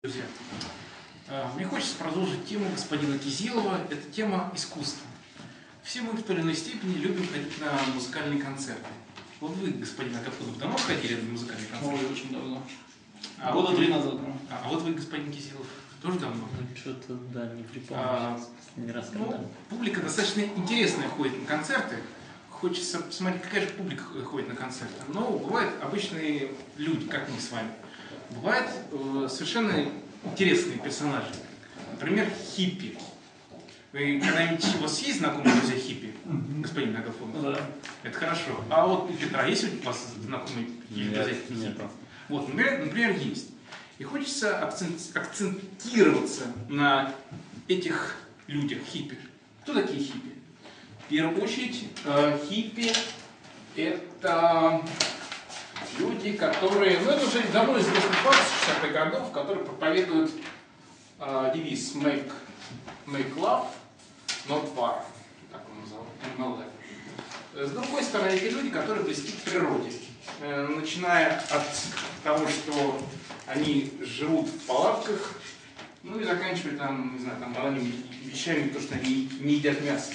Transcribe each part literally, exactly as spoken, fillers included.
Друзья, мне хочется продолжить тему господина Кизилова. Это тема искусства. Все мы в той или иной степени любим ходить на музыкальные концерты. Вот вы, господин Агафонов, давно ходили на музыкальные концерты? Ой, очень давно. А Года вот три вы, назад. Да. а, а вот вы, господин Кизилов, тоже давно? Ну, что-то, да, не припомню. А, не раз ну, когда. публика достаточно интересная ходит на концерты. Хочется посмотреть, какая же публика ходит на концерты. Но бывают обычные люди, как мы с вами. Бывают э, совершенно интересные персонажи. Например, хиппи. Вы когда-нибудь у вас есть знакомые друзья хиппи, господин Агафонов? Да. Это хорошо. А вот у Петра есть у вас знакомые друзья хиппи? Нет. Вот, например, например, есть. И хочется акцент, акцентироваться на этих людях, хиппи. Кто такие хиппи? В первую очередь, э, хиппи – это люди, которые, ну это уже давно известный факт с шестидесятых годов, которые проповедуют э, девиз make, make love, not war, так он называл, эм эл эф. С другой стороны, эти люди, которые близки к природе, э, начиная от того, что они живут в палатках, ну и заканчивая там, не знаю, там банальными вещами, то, что они не едят мясо.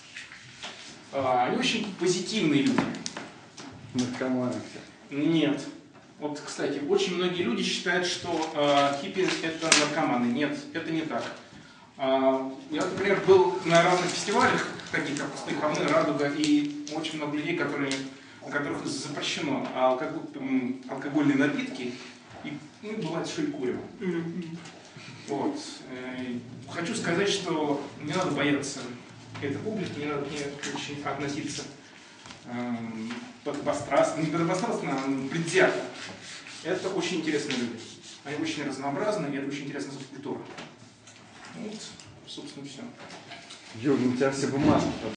Э, они очень позитивные люди. Наркоманы. Нет. Вот, кстати, очень многие люди считают, что э, хиппи это наркоманы. Нет, это не так. Э, я, например, был на разных фестивалях, таких как «Пустые холмы», «Радуга», и очень много людей, которые, у которых запрещено алкоголь, алкогольные напитки, и, ну, бывает, что и курят. Вот. Э, хочу сказать, что не надо бояться этой публики, не надо к ней очень относиться подобострастно, не подобострастно, а предвзято. Это очень интересные люди. Они очень разнообразны, и это очень интересная субкультура. Вот, собственно, все. Юр, ну у тебя все бумажки.